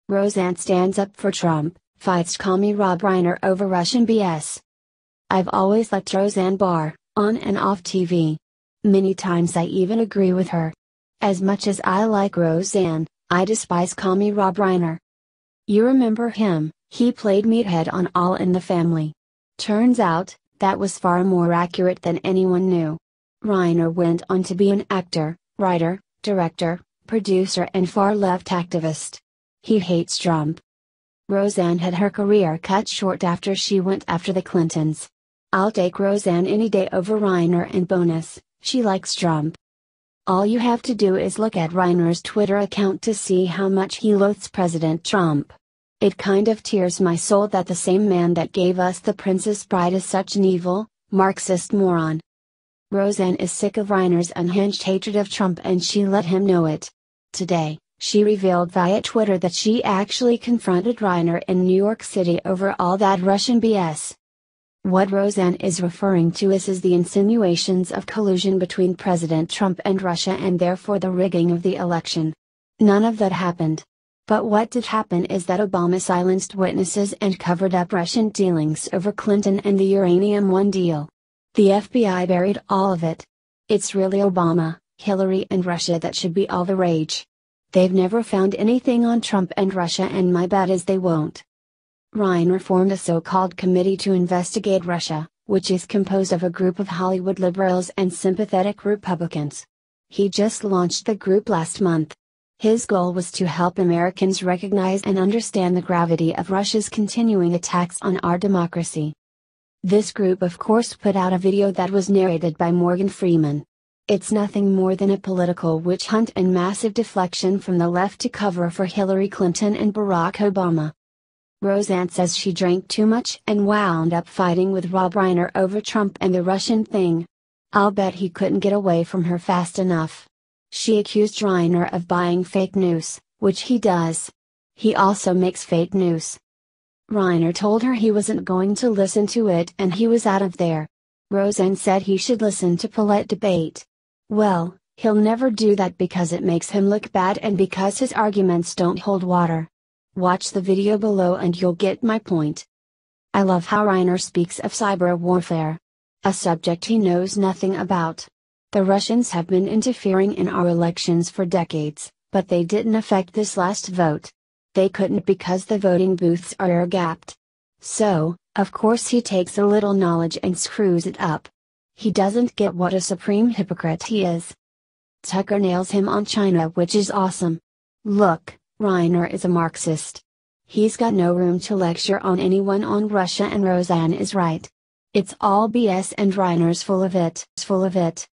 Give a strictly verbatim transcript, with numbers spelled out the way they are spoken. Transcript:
Roseanne stands up for Trump, fights commie Rob Reiner over Russian B S. I've always liked Roseanne Barr, on and off T V. Many times I even agree with her. As much as I like Roseanne, I despise commie Rob Reiner. You remember him, he played Meathead on All in the Family. Turns out, that was far more accurate than anyone knew. Reiner went on to be an actor, writer, director, producer and far-left activist. He hates Trump. Roseanne had her career cut short after she went after the Clintons. I'll take Roseanne any day over Reiner, and bonus, she likes Trump. All you have to do is look at Reiner's Twitter account to see how much he loathes President Trump. It kind of tears my soul that the same man that gave us The Princess Bride is such an evil, Marxist moron. Roseanne is sick of Reiner's unhinged hatred of Trump and she let him know it. Today, she revealed via Twitter that she actually confronted Reiner in New York City over all that Russian B S. What Roseanne is referring to is, is the insinuations of collusion between President Trump and Russia and therefore the rigging of the election. None of that happened. But what did happen is that Obama silenced witnesses and covered up Russian dealings over Clinton and the Uranium One deal. The F B I buried all of it. It's really Obama, Hillary and Russia that should be all the rage. They've never found anything on Trump and Russia, and my bet is they won't. Reiner formed a so-called committee to investigate Russia, which is composed of a group of Hollywood liberals and sympathetic Republicans. He just launched the group last month. His goal was to help Americans recognize and understand the gravity of Russia's continuing attacks on our democracy. This group of course put out a video that was narrated by Morgan Freeman. It's nothing more than a political witch hunt and massive deflection from the left to cover for Hillary Clinton and Barack Obama. Roseanne says she drank too much and wound up fighting with Rob Reiner over Trump and the Russian thing. I'll bet he couldn't get away from her fast enough. She accused Reiner of buying fake news, which he does. He also makes fake news. Reiner told her he wasn't going to listen to it and he was out of there. Roseanne said he should listen to polite debate. Well, he'll never do that because it makes him look bad and because his arguments don't hold water. Watch the video below and you'll get my point. I love how Reiner speaks of cyber warfare. A subject he knows nothing about. The Russians have been interfering in our elections for decades, but they didn't affect this last vote. They couldn't because the voting booths are air-gapped. So, of course he takes a little knowledge and screws it up. He doesn't get what a supreme hypocrite he is. Tucker nails him on China, which is awesome. Look, Reiner is a Marxist. He's got no room to lecture on anyone on Russia, and Roseanne is right. It's all B S and Reiner's full of it, full of it.